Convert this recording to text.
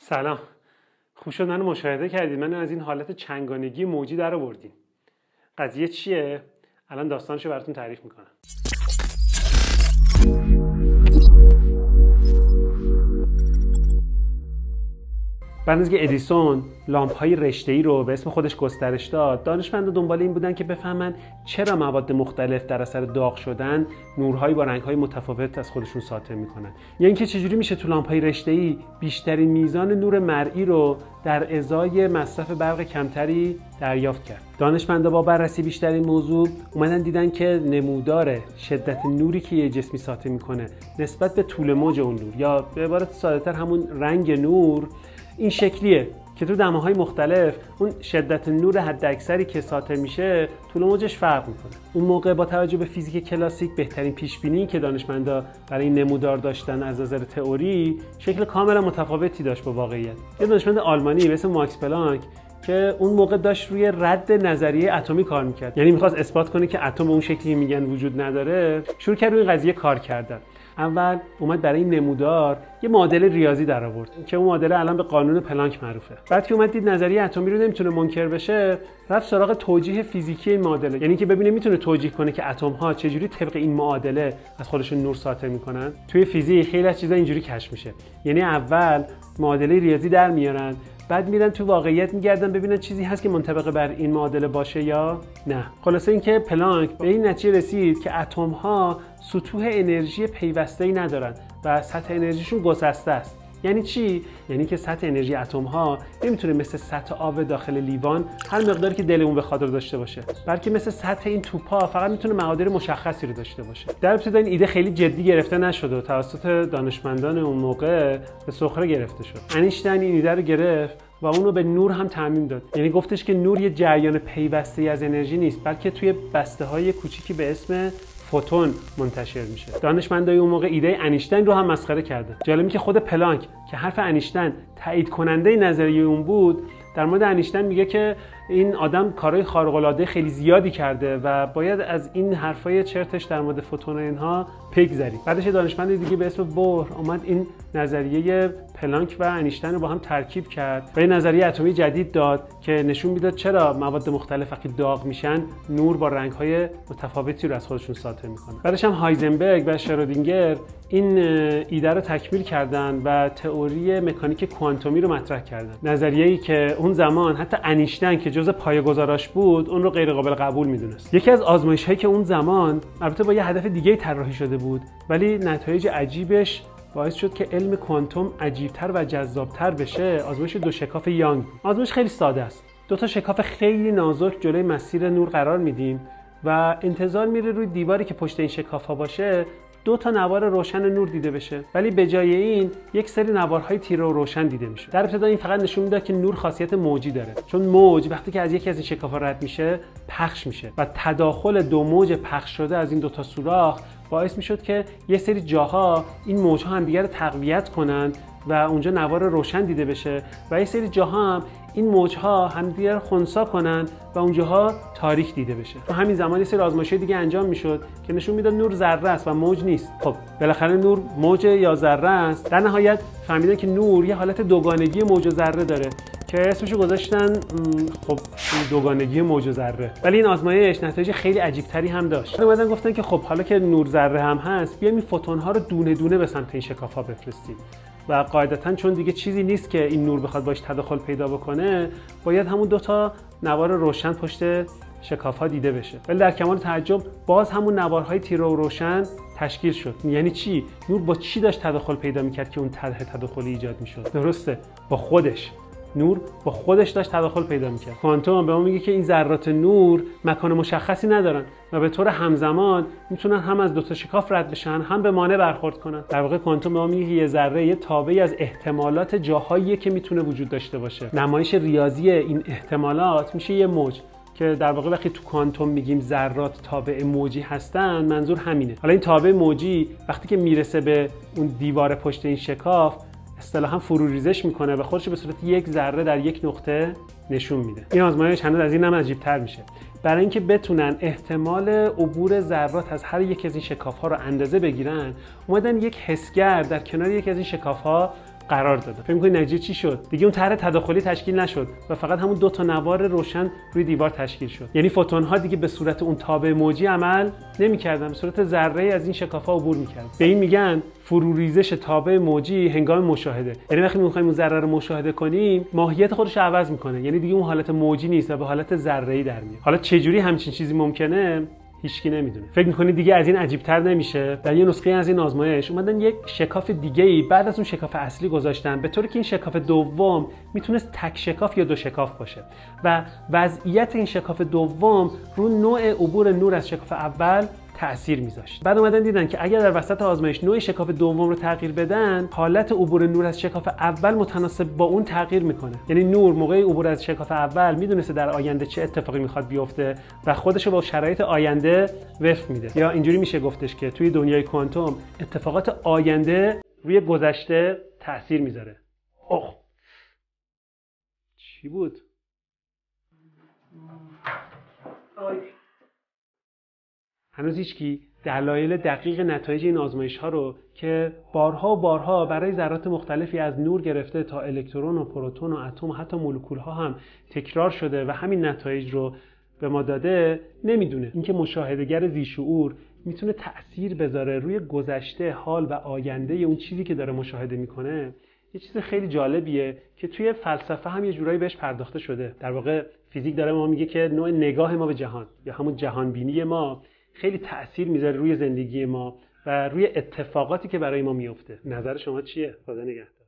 سلام. خوب شد منو مشاهده کردید. منو از این حالت چنگانگی موجی در آوردین. قضیه چیه؟ الان داستانشو براتون تعریف میکنم. بعد که ادیسون لامپ‌های رشته‌ای رو به اسم خودش گسترش داد، دانشمندا دنبال این بودن که بفهمن چرا مواد مختلف در اثر داغ شدن نورهایی با رنگ‌های متفاوت از خودشون ساطع می‌کنن. یا اینکه چجوری میشه تو لامپ‌های رشته‌ای بیشترین میزان نور مرئی رو در ازای مصرف برق کمتری دریافت کرد. دانشمندا با بررسی بیشتر این موضوع اومدن دیدن که نمودار شدت نوری که یه جسمی ساطع می‌کنه نسبت به طول موج اون نور، یا به عبارت ساده‌تر همون رنگ نور، این شکلیه که تو دماهای مختلف اون شدت نور حداکثری که ساطع میشه طول موجش فرق میکنه. اون موقع با توجه به فیزیک کلاسیک بهترین پیش بینی که دانشمندا برای این نمودار داشتن از نظر تئوری شکل کاملا متفاوتی داشت با واقعیت. یه دانشمند آلمانی به اسم ماکس پلانک که اون موقع داشت روی رد نظریه اتمی کار میکرد، یعنی میخواست اثبات کنه که اتم به اون شکلی میگن وجود نداره، شروع کرد روی قضیه کار کردن. اول اومد برای این نمودار یه معادله ریاضی در آورد که اون معادله الان به قانون پلانک معروفه. بعد که اومد دید نظریه اتمی رو نمیتونه منکر بشه، رفت سراغ توجیه فیزیکی این معادله، یعنی که ببینه میتونه توجیه کنه که اتم ها چجوری طبق این معادله از خودشون نور ساطع میکنن. توی فیزیک خیلی از چیزا اینجوری کشف میشه، یعنی اول معادله ریاضی در میارن، بعد میرن تو واقعیت میگردن ببینن چیزی هست که منطبق بر این معادله باشه یا نه. خلاصه اینکه پلانک به این نتیجه رسید که اتم ها سطوح انرژی پیوسته‌ای ندارن و سطح انرژیشون گسسته است. یعنی چی؟ یعنی که سطح انرژی اتم ها نمیتونه مثل سطح آب داخل لیوان هر مقداری که دلمون بخواد رو داشته باشه، بلکه مثل سطح این توپا فقط میتونه مقادیر مشخصی رو داشته باشه. در ابتدا این ایده خیلی جدی گرفته نشد و توسط دانشمندان اون موقع به سخره گرفته شد. انیشتین این ایده رو گرفت و اونو به نور هم تعمیم داد. یعنی گفتش که نور یه جریان پیوسته از انرژی نیست، بلکه توی بسته‌های کوچیکی به اسم فوتون منتشر میشه. دانشمندای اون موقع ایده انیشتین رو هم مسخره کردن. جالبه که خود پلانک که حرف انیشتین تایید کننده نظریه اون بود، در مورد انیشتین میگه که این آدم کارهای خارق‌العاده خیلی زیادی کرده و باید از این حرفای چرتش در مورد فوتون و اینها بگذریم. بعدش دانشمند دیگه به اسم بور اومد این نظریه پلانک و انیشتین رو با هم ترکیب کرد و یه نظریه اتمی جدید داد که نشون میداد چرا مواد مختلف وقتی داغ میشن نور با رنگ‌های متفاوتی رو از خودشون ساطع میکنن. بعدش هم هایزنبرگ و شرودینگر این ایده رو تکمیل کردن و تئوری مکانیک کوانتومی رو مطرح کردن. نظریه‌ای که اون زمان حتی انیشتین که جزء پایه‌گذاراش بود اون رو غیر قابل قبول میدونست. یکی از آزمایش‌هایی که اون زمان البته با یه هدف دیگه‌ای طراحی شده بود، ولی نتایج عجیبش باعث شد که علم کوانتوم عجیب‌تر و جذاب‌تر بشه. آزمایش دو شکاف یانگ. آزمایش خیلی ساده است. دو تا شکاف خیلی نازک جلوی مسیر نور قرار میدیم و انتظار میره روی دیواری که پشت این شکاف‌ها باشه دو تا نوار روشن نور دیده بشه، ولی به جای این یک سری نوارهای تیره و روشن دیده میشه. در ابتدا این فقط نشون میده که نور خاصیت موجی داره، چون موج وقتی که از یکی از این شکاف‌ها رد میشه پخش میشه و تداخل دو موج پخش شده از این دو تا سوراخ باعث میشد که یه سری جاها این موج‌ها همدیگه رو تقویت کنن و اونجا نوار روشن دیده بشه و یه سری جاها هم این موج‌ها همدیگه رو خنثی کنن و اونجاها تاریک دیده بشه. تو همین زمان یه سری آزمایش‌های دیگه انجام میشد که نشون میداد نور ذره است و موج نیست. خب بالاخره نور موج یا ذره است. در نهایت فهمیدن که نور یه حالت دوگانگی موج و ذره داره که اسمشو گذاشتن خب دوگانگی موج و ذره. ولی این آزمایش نتایج خیلی عجیب‌تری هم داشت. اومدن گفتن که خب حالا که نور ذره هم هست، بیایم این فوتون‌ها رو دونه دونه به سمت این شکاف‌ها بفرستیم. و قاعدتاً چون دیگه چیزی نیست که این نور بخواد باش تداخل پیدا بکنه، باید همون دو تا نوار روشن پشت شکاف‌ها دیده بشه. ولی در کمال تعجب باز همون نوارهای تیره و روشن تشکیل شد. یعنی چی؟ نور با چی داشت تداخل پیدا می‌کرد که اون طرح تداخلی ایجاد می‌شد؟ درسته، با خودش. نور با خودش داشت تداخل پیدا می‌کرد. کوانتوم به ما میگه که این ذرات نور مکان مشخصی ندارن و به طور همزمان میتونن هم از دو تا شکاف رد بشن هم به مانع برخورد کنن. در واقع کوانتوم به ما میگه یه ذره یه تابعی از احتمالات جاهاییه که میتونه وجود داشته باشه. نمایش ریاضی این احتمالات میشه یه موج که در واقع وقتی تو کوانتوم میگیم ذرات تابع موجی هستن، منظور همینه. حالا این تابع موجی وقتی که میرسه به اون دیوار پشت این شکاف اصطلاحاً فروریزش میکنه و خودش به صورت یک ذره در یک نقطه نشون میده. این آزمایش هنوز از این هم عجیب‌تر میشه. برای اینکه بتونن احتمال عبور ذرات از هر یک از این شکاف‌ها رو اندازه بگیرن، اومدن یک حسگر در کنار یک از این شکاف‌ها قرار دادن. فکر می‌کنید نتیجه چی شد؟ دیگه اون طرح تداخلی تشکیل نشد و فقط همون دو تا نوار روشن روی دیوار تشکیل شد. یعنی فوتون‌ها دیگه به صورت اون تابع موجی عمل نمی‌کردن، به صورت ذره‌ای از این شکاف‌ها عبور می‌کردن. به این میگن فروریزش تابع موجی هنگام مشاهده. یعنی وقتی می‌خوایم اون ذره رو مشاهده کنیم، ماهیت خودش رو عوض می‌کنه. یعنی دیگه اون حالت موجی نیست و به حالت ذره‌ای در میاد. حالا چه جوری همچین چیزی ممکنه؟ هیچکی نمیدونه. فکر می‌کنید دیگه از این عجیب‌تر نمیشه؟ در یه نسخه از این آزمایش اومدن یک شکاف دیگه‌ای بعد از اون شکاف اصلی گذاشتن، به طوری که این شکاف دوم میتونست تک شکاف یا دو شکاف باشه و وضعیت این شکاف دوم رو نوع عبور نور از شکاف اول تأثیر میذاشت. بعد اومدن دیدن که اگر در وسط آزمایش نوع شکاف دوم رو تغییر بدن، حالت عبور نور از شکاف اول متناسب با اون تغییر میکنه. یعنی نور موقع عبور از شکاف اول میدونسته در آینده چه اتفاقی میخواد بیفته و خودش رو با شرایط آینده وفق میده. یا اینجوری میشه گفتش که توی دنیای کوانتوم اتفاقات آینده روی گذشته تأثیر میذاره. اوه چی بود؟ هنوز هیچکی دلایل دقیق نتایج این آزمایش‌ها رو که بارها و بارها برای ذرات مختلفی از نور گرفته تا الکترون و پروتون و اتم و حتی مولکول‌ها هم تکرار شده و همین نتایج رو به ما داده نمیدونه. اینکه مشاهده‌گر ذی‌شعور میتونه تأثیر بذاره روی گذشته، حال و آینده اون چیزی که داره مشاهده میکنه، یه چیز خیلی جالبیه که توی فلسفه هم یه جورایی بهش پرداخته شده. در واقع فیزیک داره ما میگه که نوع نگاه ما به جهان یا همون جهانبینی ما خیلی تأثیر میذاره روی زندگی ما و روی اتفاقاتی که برای ما میفته. نظر شما چیه؟ خدا نگهدار.